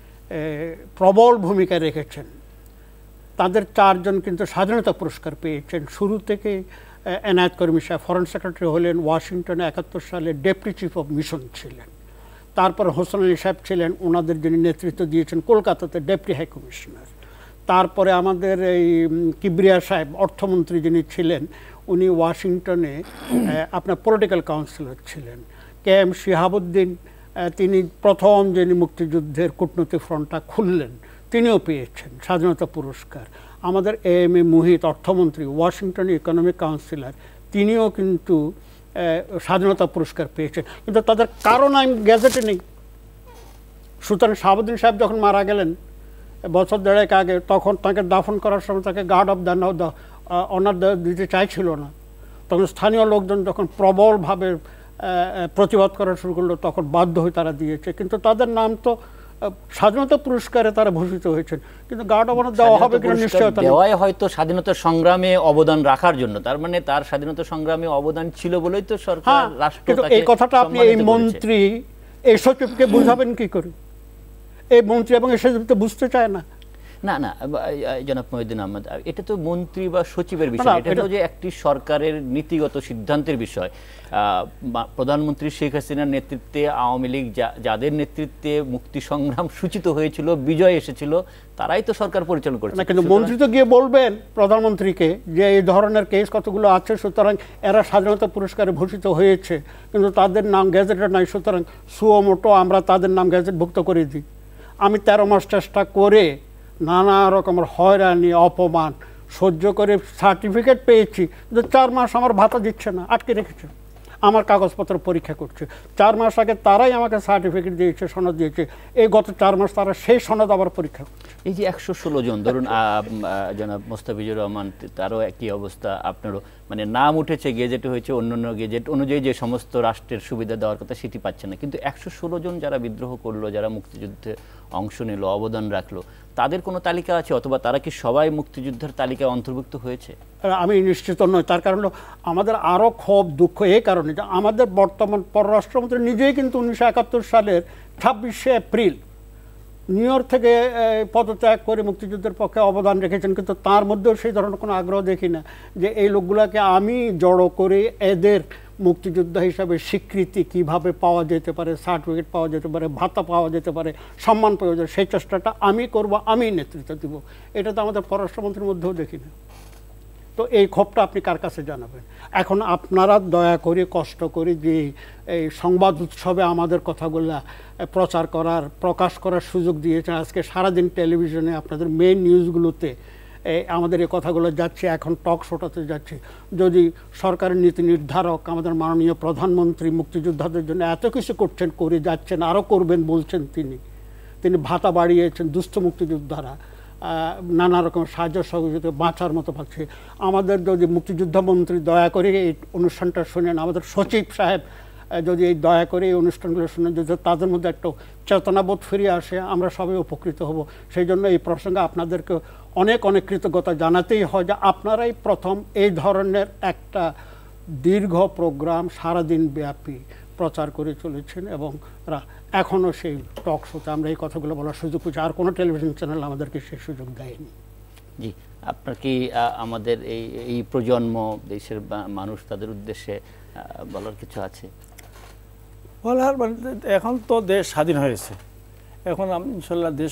প্রবল ভূমিকা রেখেছেন তাদের চারজন কিন্তু স্বাধীনতা পুরস্কার পেয়েছেন। শুরু থেকে এনায়েত করিম সাহেব ফরেন সেক্রেটারি হলেন, ওয়াশিংটনে একাত্তর সালে ডেপুটি চিফ অফ মিশন ছিলেন। তারপর হোসেন আলী সাহেব ছিলেন, ওনাদের যিনি নেতৃত্ব দিয়েছেন কলকাতাতে ডেপুটি হাই কমিশনার। তারপরে আমাদের এই কিবরিয়া সাহেব অর্থমন্ত্রী যিনি ছিলেন, উনি ওয়াশিংটনে আপনার পলিটিক্যাল কাউন্সিলর ছিলেন। কে এম শিহাবুদ্দিন, তিনি প্রথম যিনি মুক্তিযুদ্ধের কূটনৈতিক ফ্রন্টটা খুললেন, তিনিও পেয়েছেন স্বাধীনতা পুরস্কার। আমাদের এ এম এ মুহিত অর্থমন্ত্রী, ওয়াশিংটনে ইকোনমিক কাউন্সিলর, তিনিও কিন্তু স্বাধীনতা পুরস্কার পেয়েছেন, কিন্তু তাদের কারণ আমি গ্যাজেটে নেই। সুতরাং শাহাবুদ্দিন সাহেব যখন মারা গেলেন বছর দেড়েক আগে, তখন তাকে দাফন করার সময় তাকে গার্ড অফ দ্য অনার দিতে চাইছিল না। তখন স্থানীয় লোকজন যখন প্রবলভাবে প্রতিবাদ করা শুরু করলো, তখন বাধ্য হয়ে তারা দিয়েছে। কিন্তু তাদের নাম তো স্বাধীনতা পুরস্কারে তারা ভূষিত হয়েছেন, কিন্তু গার্ড অব অনার দেওয়া হবে কিনা নিশ্চয়তা নেই। দেওয়াই হয়তো স্বাধীনতা সংগ্রামে অবদান রাখার জন্য, তার মানে তার স্বাধীনতা সংগ্রামে অবদান ছিল বলেই তো সরকার রাষ্ট্র তাকে। এই কথাটা আপনি এই মন্ত্রী এই সচিবকে বুঝাবেন কি করে? এই মন্ত্রী এবং এই সচিব তো বুঝতে চায় না। না না জনাব মহিউদ্দিন আহমেদ, এটা তো মন্ত্রী বা সচিবের বিষয়, এটা তো যে একটি সরকারের নীতিগত সিদ্ধান্তের বিষয়। প্রধানমন্ত্রী শেখ হাসিনার নেতৃত্বে আওয়ামী লীগ যাদের নেতৃত্বে মুক্তি সংগ্রাম সূচিত হয়েছিল, বিজয় এসেছিল, তারাই তো সরকার পরিচালনা করেছে। না, কিন্তু মন্ত্রী তো গিয়ে বলবেন প্রধানমন্ত্রীকে যে এই ধরনের কেস কতগুলো আছে, সুতরাং এরা স্বাধীনতা পুরস্কারে ভূষিত হয়েছে, কিন্তু তাদের নাম গ্যাজেটে নাই, সুতরাং সুও মোটো আমরা তাদের নাম গ্যাজেটভুক্ত করে দিই। আমি তেরো মাস চেষ্টা করে নানা রকমের হয়রানি অপমান সহ্য করে সার্টিফিকেট পেয়েছি, কিন্তু চার মাস আমার ভাতা দিচ্ছে না, আটকে রেখেছে, আমার কাগজপত্র পরীক্ষা করছে। চার মাস আগে তারাই আমাকে সার্টিফিকেট দিয়েছে, সনদ দিয়েছে, এই গত চার মাস তারা সেই সনদ আবার পরীক্ষা করছে। এই যে একশো ষোলো জন, ধরুন জনাব মোস্তাফিজুর রহমান, তারও একই অবস্থা, আপনারও মানে নাম উঠেছে, গেজেটে হয়েছে, অন্যান্য গেজেট অনুযায়ী যে সমস্ত রাষ্ট্রের সুবিধা দেওয়ার কথা সেটি পাচ্ছে না, কিন্তু একশো ষোলো জন যারা বিদ্রোহ করলো, যারা মুক্তিযুদ্ধে অংশ নিল, অবদান রাখলো, তাদের কোনো তালিকা আছে, অথবা তারা কি সবাই মুক্তিযুদ্ধের তালিকায় অন্তর্ভুক্ত হয়েছে? আমি নিশ্চিত নই। তার কারণ আমাদের আরও ক্ষোভ দুঃখ এই কারণে যে আমাদের বর্তমান পররাষ্ট্রমন্ত্রী নিজেই কিন্তু উনিশশো একাত্তর সালের ছাব্বিশে এপ্রিল নিউ ইয়র্ক থেকে পদত্যাগ করে মুক্তিযুদ্ধের পক্ষে অবদান রেখেছেন, কিন্তু তার মধ্যেও সেই ধরনের কোনো আগ্রহ দেখি না যে এই লোকগুলোকে আমি জড়ো করে এদের মুক্তিযোদ্ধা হিসাবে স্বীকৃতি কিভাবে পাওয়া যেতে পারে, সার্টিফিকেট পাওয়া যেতে পারে, ভাতা পাওয়া যেতে পারে, সম্মান পাওয়া যায়, সেই চেষ্টাটা আমি করব, আমি নেতৃত্ব দিব। এটা তো আমাদের পররাষ্ট্রমন্ত্রীর মধ্যেও দেখি না। তো এই ক্ষোভটা আপনি কার কাছে জানাবেন? এখন আপনারা দয়া করে কষ্ট করে যে এই সংবাদ উৎসবে আমাদের কথাগুলো প্রচার করার, প্রকাশ করার সুযোগ দিয়েছেন, আজকে সারাদিন টেলিভিশনে আপনাদের মেইন নিউজগুলোতে আমাদের এই কথাগুলো যাচ্ছে, এখন টক শোটাতে যাচ্ছে। যদি সরকারের নীতি নির্ধারক আমাদের মাননীয় প্রধানমন্ত্রী মুক্তিযোদ্ধাদের জন্য এত কিছু করছেন, করে যাচ্ছেন, আরও করবেন বলছেন, তিনি তিনি ভাতা বাড়িয়েছেন, দুস্থ মুক্তিযোদ্ধারা নানা রকম সাহায্য সহযোগিতা বাঁচার মতো পাচ্ছে। আমাদের যদি মুক্তিযোদ্ধা মন্ত্রী দয়া করে এই অনুষ্ঠানটা শোনেন, আমাদের সচিব সাহেব যদি এই দয়া করে এই অনুষ্ঠানগুলো শুনেন, যদি তাদের মধ্যে একটা চেতনাবোধ ফিরে আসে, আমরা সবাই উপকৃত হব। সেই জন্য এই প্রসঙ্গে আপনাদেরকে অনেক অনেক কৃতজ্ঞতা জানাতেই হয় যে আপনারাই প্রথম এই ধরনের একটা দীর্ঘ প্রোগ্রাম সারাদিন ব্যাপী প্রচার করে চলেছেন, এবং এখনও সেই টক শোতে আমরা এই কথাগুলো বলার সুযোগ পেয়েছি। আর কোনো টেলিভিশন চ্যানেল আমাদেরকে সেই সুযোগ দেয়নি। জি, আপনার কি আমাদের এই এই প্রজন্ম দেশের মানুষ তাদের উদ্দেশ্যে বলার কিছু আছে? বলার মানে এখন তো দেশ স্বাধীন হয়েছে, এখন ইনশাল্লাহ দেশ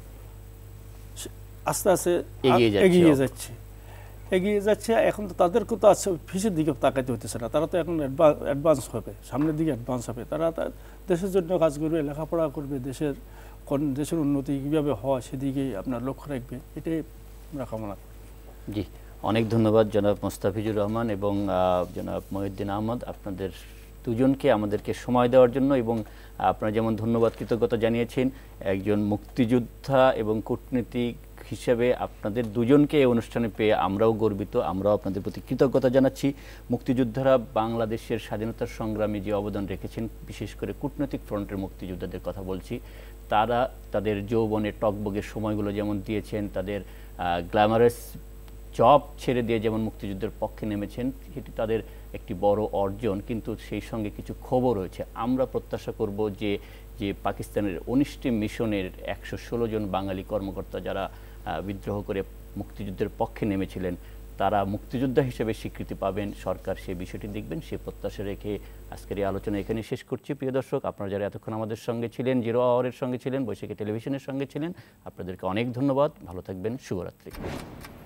আস্তে আস্তে এগিয়ে যাচ্ছে এগিয়ে যাচ্ছে এখন তো তাদেরকে তো আছে ফিসের দিকে তাকাইতে হতেছে না, তারা তো এখন অ্যাডভান্স হবে, সামনের দিকে অ্যাডভান্স হবে। তারা দেশের জন্য কাজ করবে, লেখাপড়া করবে, দেশের দেশের উন্নতি কীভাবে হয় সেদিকেই আপনার লক্ষ্য রাখবে, এটাই আমরা কামনা করি। জি, অনেক ধন্যবাদ জনাব মোস্তাফিজুর রহমান এবং জনাব মহিউদ্দিন আহমদ, আপনাদের দুজনকে আমাদেরকে সময় দেওয়ার জন্য। এবং আপনারা যেমন ধন্যবাদ কৃতজ্ঞতা জানিয়েছেন একজন মুক্তিযোদ্ধা এবং কূটনীতিক হিসেবে, আপনাদের দুজনকে এই অনুষ্ঠানে পেয়ে আমরাও গর্বিত, আমরাও আপনাদের প্রতি কৃতজ্ঞতা জানাচ্ছি। মুক্তিযোদ্ধারা বাংলাদেশের স্বাধীনতার সংগ্রামে যে অবদান রেখেছেন, বিশেষ করে কূটনৈতিক ফ্রন্টের মুক্তিযোদ্ধাদের কথা বলছি, তারা তাদের যৌবনের টকবগের সময়গুলো যেমন দিয়েছেন, তাদের গ্ল্যামারাস জব ছেড়ে দিয়ে যেমন মুক্তিযুদ্ধের পক্ষে নেমেছেন, সেটি তাদের একটি বড় অর্জন। কিন্তু সেই সঙ্গে কিছু খবর রয়েছে। আমরা প্রত্যাশা করব যে যে পাকিস্তানের উনিশটি মিশনের একশো ষোলো জন বাঙালি কর্মকর্তা যারা বিদ্রোহ করে মুক্তিযুদ্ধের পক্ষে নেমেছিলেন, তারা মুক্তিযোদ্ধা হিসেবে স্বীকৃতি পাবেন। সরকার সেই বিষয়টি দেখবেন, সে প্রত্যাশা রেখে আজকের এই আলোচনা এখানে শেষ করছি। প্রিয় দর্শক, আপনারা যারা এতক্ষণ আমাদের সঙ্গে ছিলেন, জিরো আওয়ারের সঙ্গে ছিলেন, বৈশাখী টেলিভিশনের সঙ্গে ছিলেন, আপনাদেরকে অনেক ধন্যবাদ। ভালো থাকবেন, শুভরাত্রি।